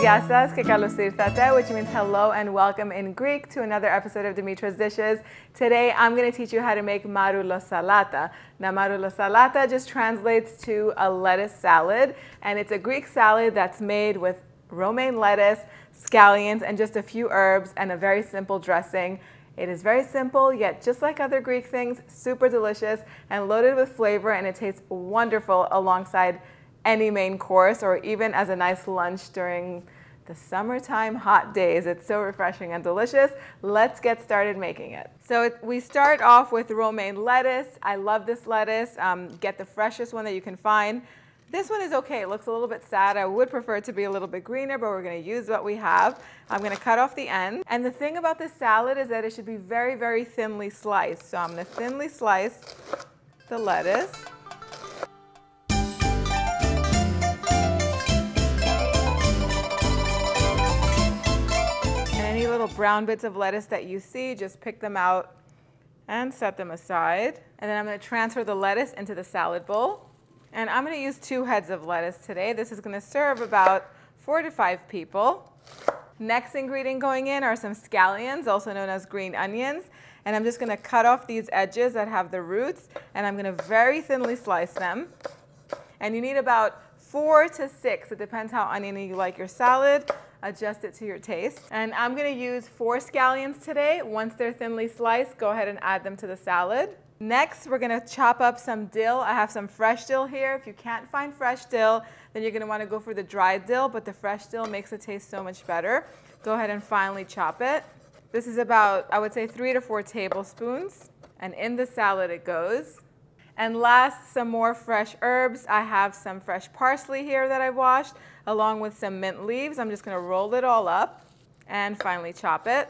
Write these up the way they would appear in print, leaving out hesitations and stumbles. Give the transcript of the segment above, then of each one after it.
Yassas, que kalos tirtate, which means hello and welcome in Greek to another episode of Dimitra's Dishes. Today I'm going to teach you how to make Maroulosalata. Now Maroulosalata just translates to a lettuce salad, and it's a Greek salad that's made with romaine lettuce, scallions, and just a few herbs and a very simple dressing. It is very simple, yet just like other Greek things, super delicious and loaded with flavor, and it tastes wonderful alongside any main course or even as a nice lunch during the summertime hot days. It's so refreshing and delicious. Let's get started making it. So we start off with romaine lettuce. I love this lettuce. Get the freshest one that you can find. This one is okay. It looks a little bit sad. I would prefer it to be a little bit greener, but we're going to use what we have. I'm going to cut off the end. And the thing about this salad is that it should be very, very thinly sliced. So I'm going to thinly slice the lettuce. Any little brown bits of lettuce that you see, just pick them out and set them aside. And then I'm going to transfer the lettuce into the salad bowl. And I'm going to use 2 heads of lettuce today. This is going to serve about 4 to 5 people. Next ingredient going in are some scallions, also known as green onions. And I'm just going to cut off these edges that have the roots, and I'm going to very thinly slice them. And you need about 4 to 6. It depends how oniony you like your salad. Adjust it to your taste. And I'm going to use 4 scallions today. Once they're thinly sliced, go ahead and add them to the salad. Next, we're going to chop up some dill. I have some fresh dill here. If you can't find fresh dill, then you're going to want to go for the dried dill, but the fresh dill makes it taste so much better. Go ahead and finely chop it. This is about, I would say, 3 to 4 tablespoons. And in the salad it goes. And last, some more fresh herbs. I have some fresh parsley here that I washed, along with some mint leaves. I'm just going to roll it all up and finally chop it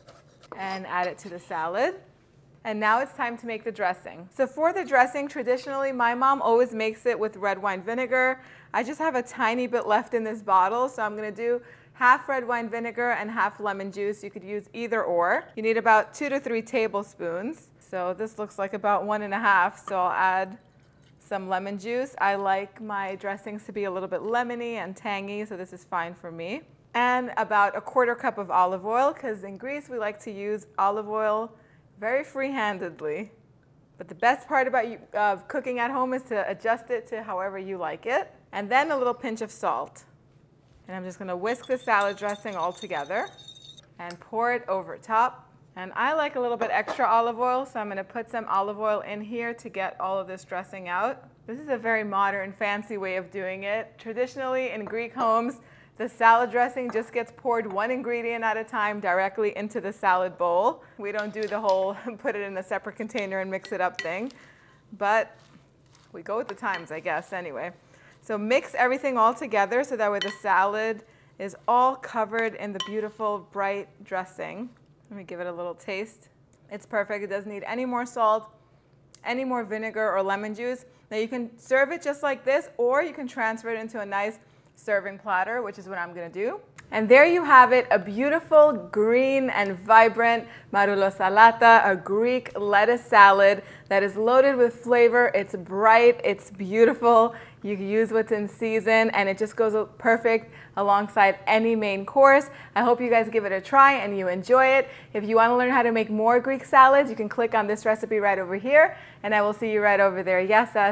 and add it to the salad. And now it's time to make the dressing. So for the dressing, traditionally my mom always makes it with red wine vinegar. I just have a tiny bit left in this bottle, so I'm going to do half red wine vinegar and half lemon juice. You could use either or. You need about 2 to 3 tablespoons. So this looks like about 1.5, so I'll add some lemon juice. I like my dressings to be a little bit lemony and tangy, so this is fine for me. And about 1/4 cup of olive oil, because in Greece we like to use olive oil very free-handedly. But the best part about cooking at home is to adjust it to however you like it. And then a little pinch of salt. And I'm just going to whisk the salad dressing all together and pour it over top. And I like a little bit extra olive oil, so I'm going to put some olive oil in here to get all of this dressing out. This is a very modern, fancy way of doing it. Traditionally, in Greek homes, the salad dressing just gets poured 1 ingredient at a time directly into the salad bowl. We don't do the whole put it in a separate container and mix it up thing. But we go with the times, I guess, anyway. So mix everything all together so that way the salad is all covered in the beautiful, bright dressing. Let me give it a little taste. It's perfect. It doesn't need any more salt, any more vinegar or lemon juice. Now you can serve it just like this, or you can transfer it into a nice serving platter, which is what I'm going to do. And there you have it, a beautiful, green, and vibrant Maroulosalata, a Greek lettuce salad that is loaded with flavor. It's bright, it's beautiful. You can use what's in season, and it just goes perfect alongside any main course. I hope you guys give it a try and you enjoy it. If you want to learn how to make more Greek salads, you can click on this recipe right over here, and I will see you right over there. Yes,